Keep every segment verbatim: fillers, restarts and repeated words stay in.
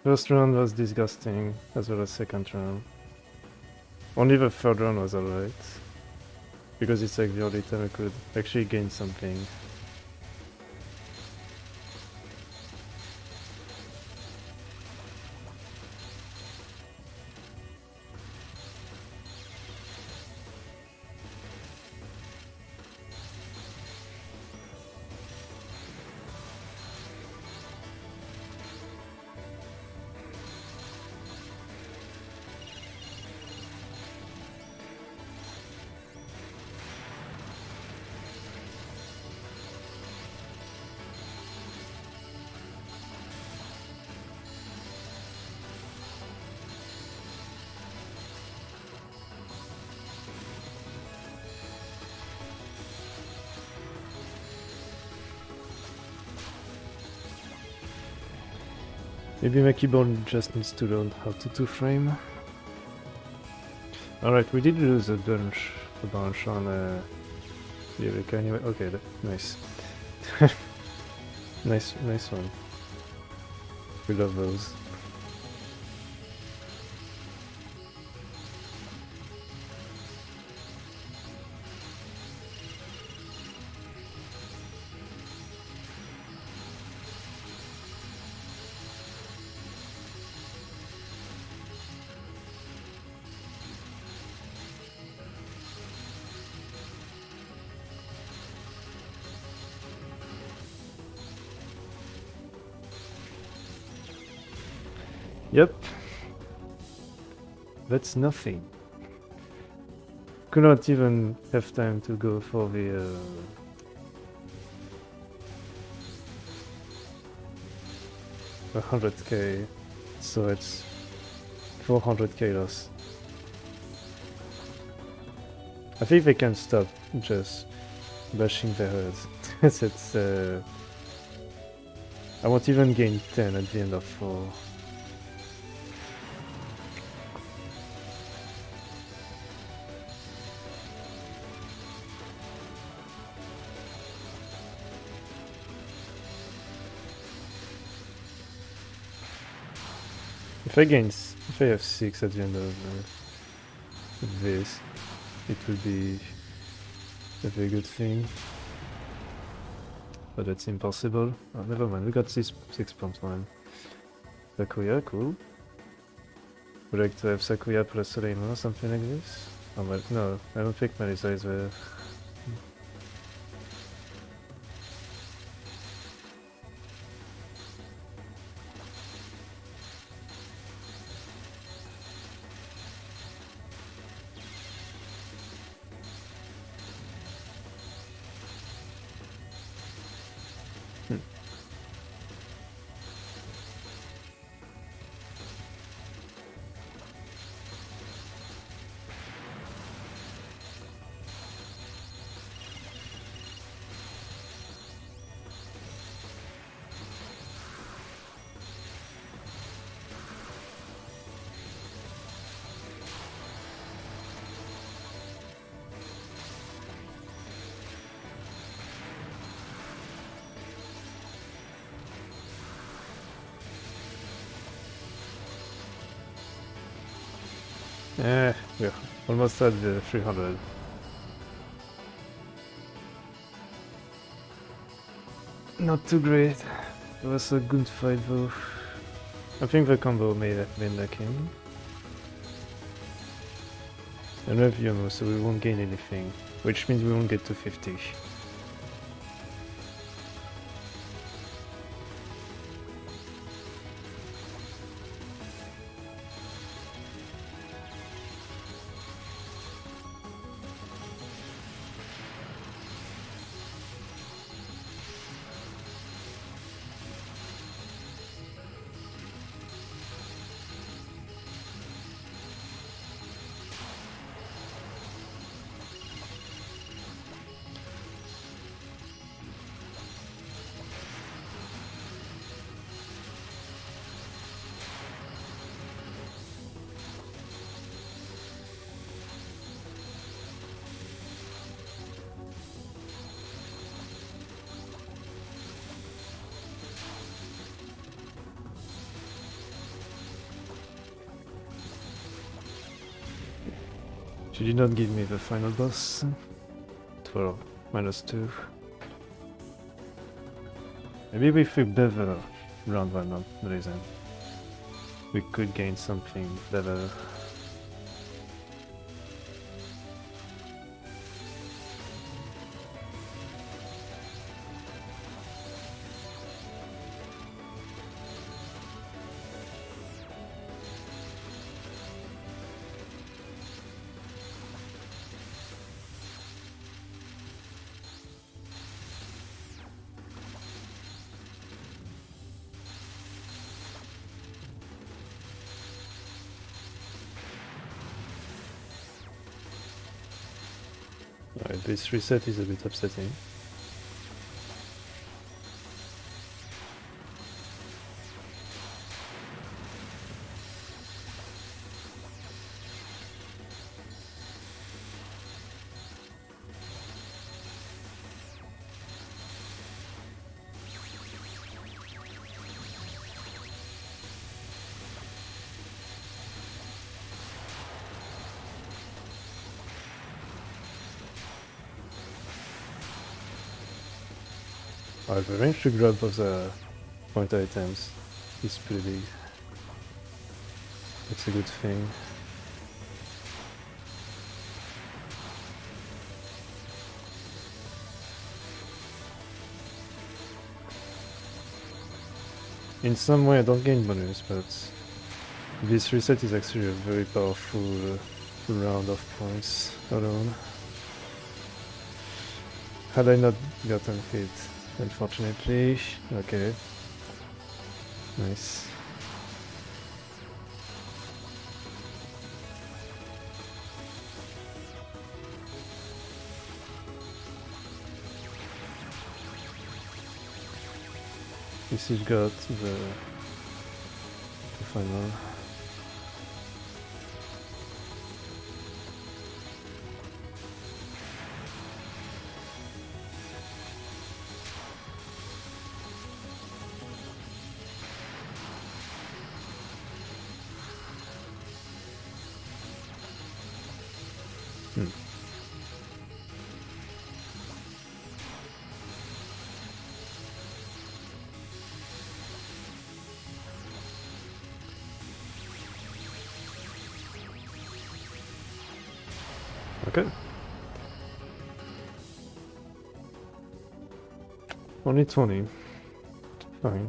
First round was disgusting, as well as second round. Only the third round was alright. Because it's like the only time I could actually gain something. Maybe my keyboard just needs to learn how to two-frame. Alright, we did lose a bunch, a bunch on uh, Eureka anyway. Okay, that, nice. nice, nice one. We love those. Yep. That's nothing. Could not even have time to go for the uh, one hundred K, so it's four hundred K loss. I think they can stop just bashing their heads. it's, uh, I won't even gain ten at the end of four. If I gain, if I have six at the end of uh, this, it will be a very good thing. But it's impossible. Oh, never mind, we got six six point one. Sakuya, cool. Would like to have Sakuya plus Suleiman or something like this? Oh, well, no, I don't think Melissa is there. Eh, we're almost at the three hundred. Not too great. It was a good fight though. I think the combo may have been lacking. And we have Yomo, so we won't gain anything, which means we won't get to fifty. She did not give me the final boss. For minus two. Maybe if we bevel round one of reason, we could gain something better. Alright, this reset is a bit upsetting. Alright, the range to grab of the point items is pretty big. That's a good thing. In some way I don't gain bonus, but this reset is actually a very powerful uh, round of points alone. Had I not gotten hit, unfortunately. Okay. Nice. This has got the, the final. Hmm. Okay. Only twenty. Fine.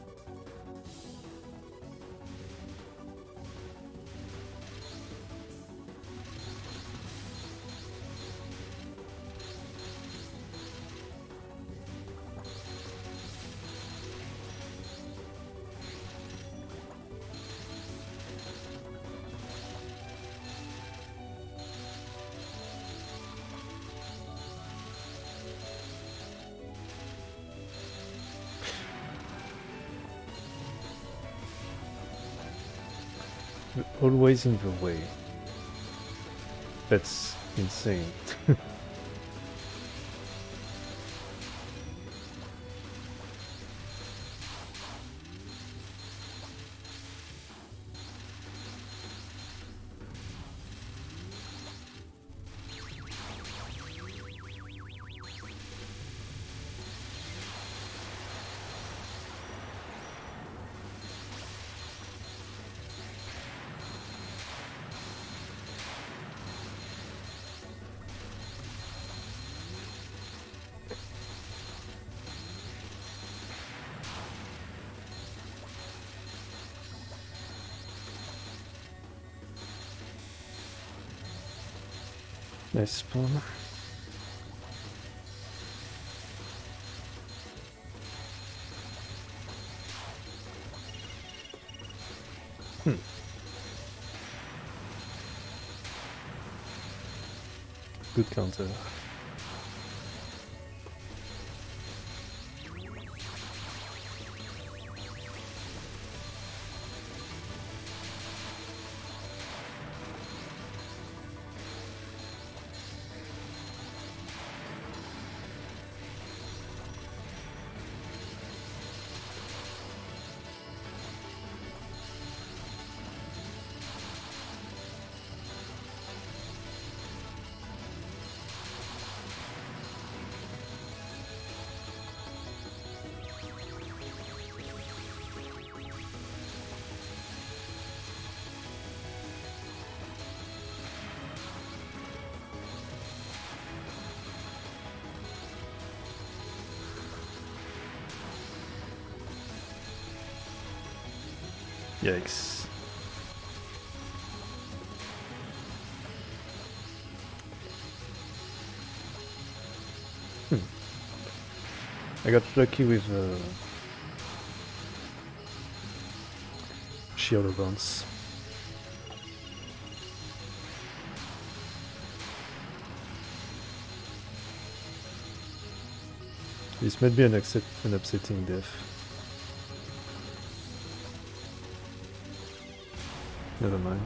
Always in the way. That's insane. Nice spawn. Hmm. Good counter. Yikes. Hmm. I got lucky with uh, Shield Bounce. This might be an, upset, an upsetting death. Never mind.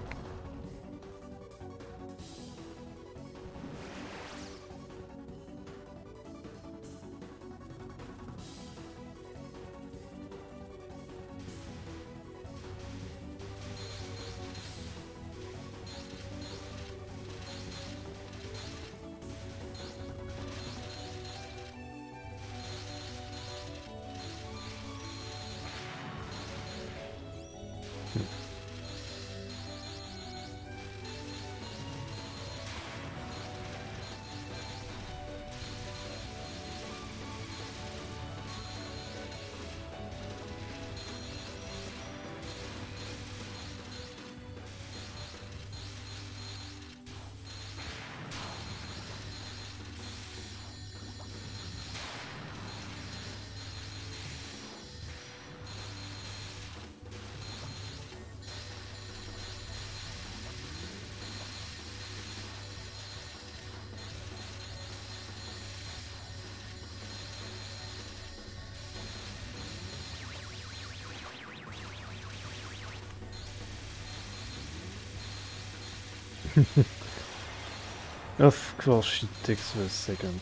Of course she takes a second.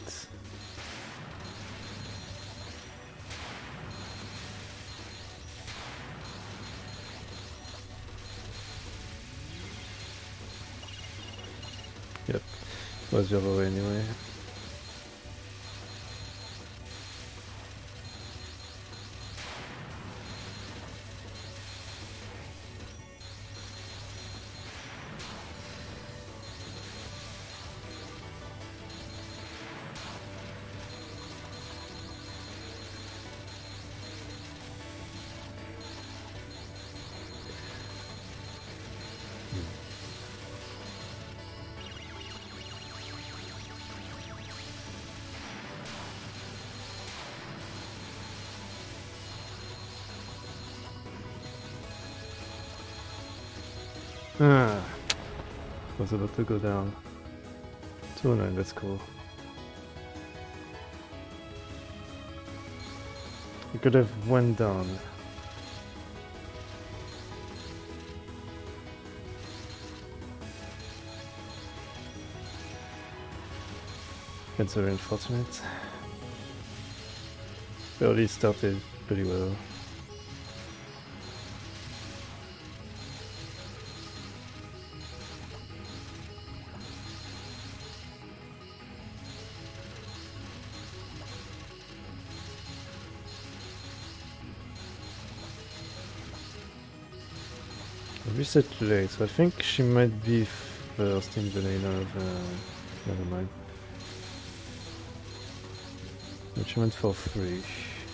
Yep, was the other way anyway. Ah, was about to go down. two oh nine, that's cool. You could have went down. That's very unfortunate. Early started pretty well. Reset late, so I think she might be first in the lane of... Uh, never mind. But she went for free.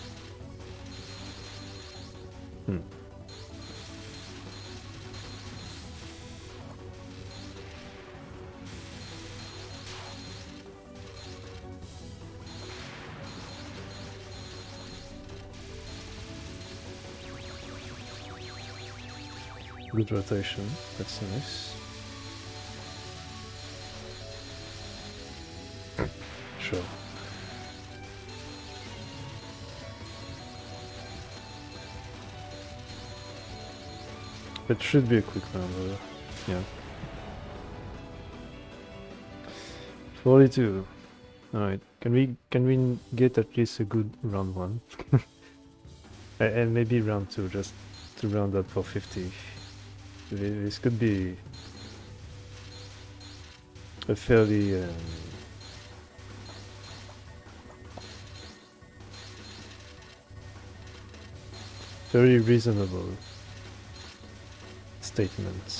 Hmm. Good rotation, that's nice. Sure. It should be a quick round, though. Yeah. forty-two. Alright, can we can we get at least a good round one? And maybe round two, just to round up for fifty. This could be a fairly um, very reasonable statement.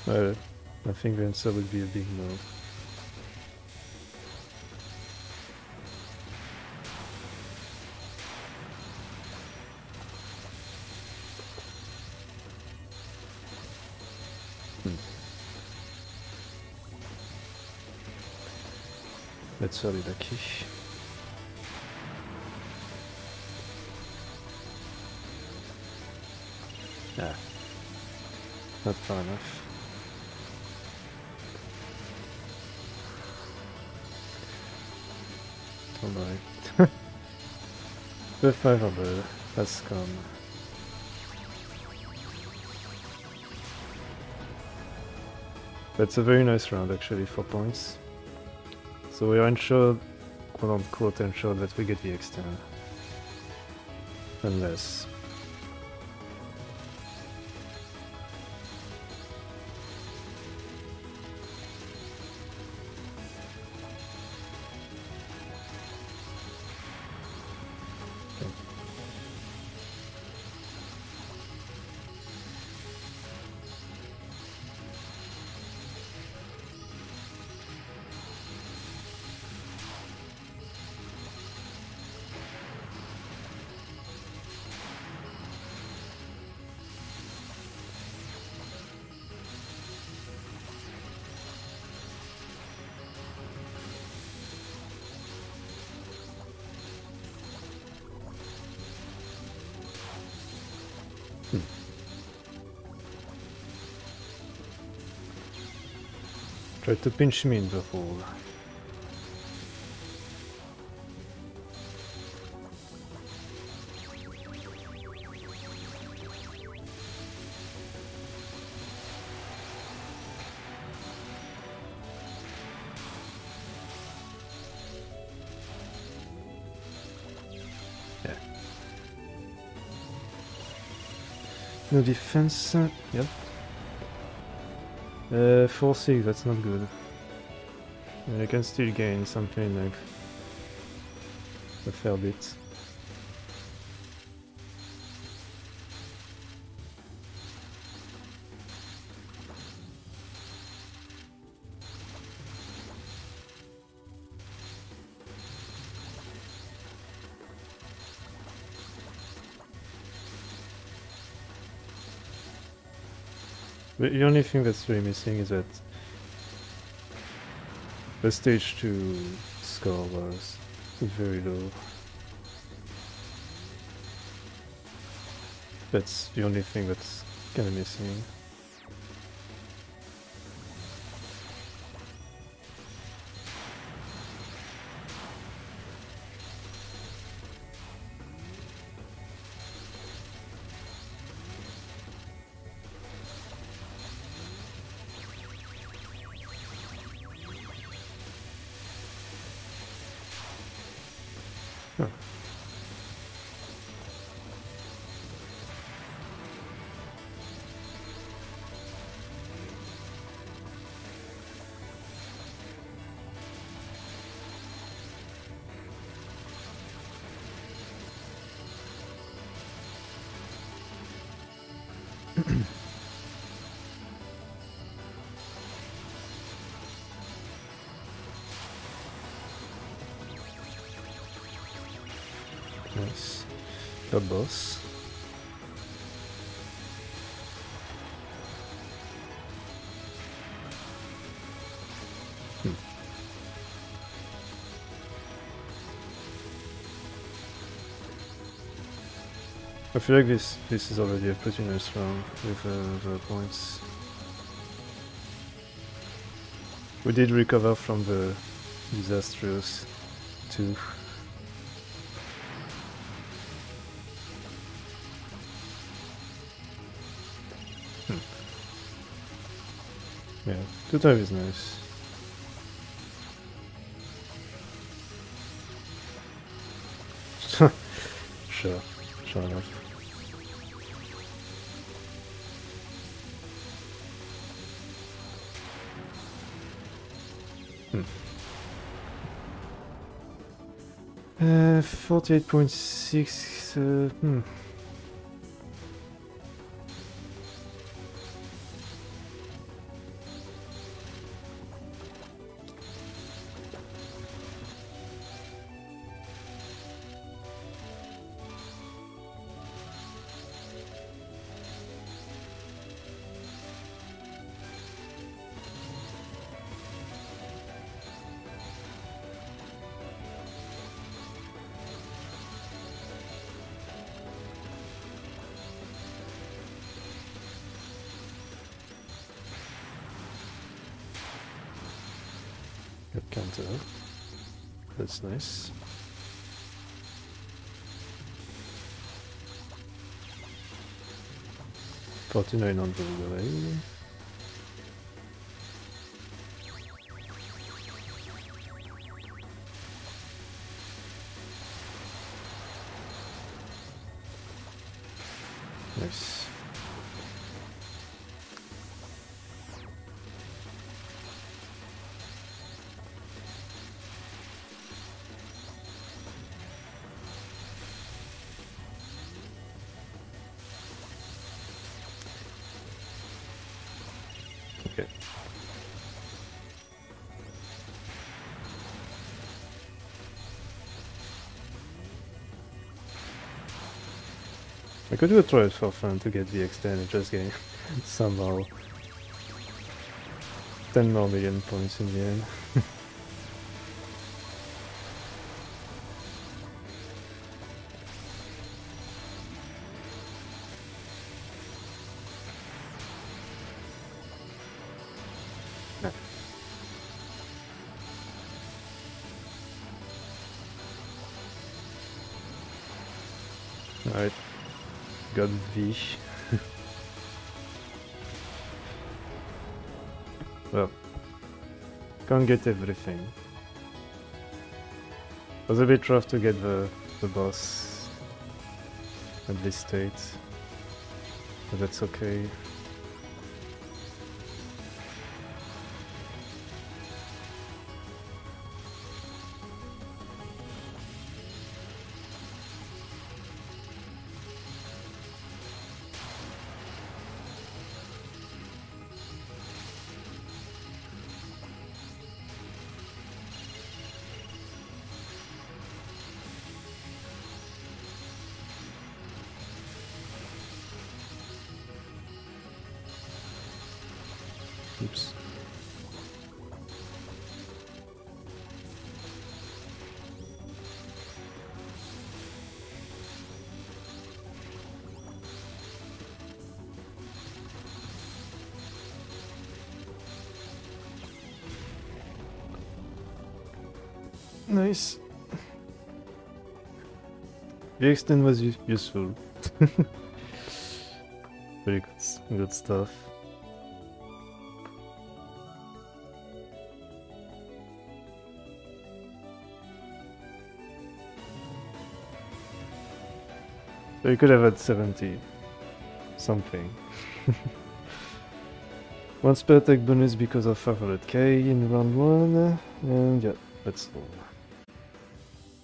Well, I think the answer would be a big no. Hmm. That's really lucky. Ah, not far enough. Alright. The five hundred has come. That's a very nice round actually for points. So we are ensured, quote unquote ensured, that we get the extend. Unless... Try to pinch me in the hole. Yeah. No defense. Uh, yep. Uh, four six, that's not good. I can still gain something like a fair bit. The only thing that's really missing is that the stage two score was very low. That's the only thing that's kind of missing. Huh. Nice. The boss. Hmm. I feel like this this is already a pretty nice round with uh, the points. We did recover from the disastrous two. Yeah, two type is nice. Sure, sure enough. Hmm. Uh, forty-eight point six. Uh, hmm. center. That's nice. forty-nine on the relay. Nice. Okay. I could do a try for fun to get the extended, just getting somehow ten more million points in the end. Alright, got V. Well, can't get everything. Was a bit rough to get the, the boss at this state, but that's okay. Oops. Nice. The extend was useful. Very good, good stuff. So you could have had seventy something. One spell attack bonus because of five hundred K in round one, and yeah, that's all.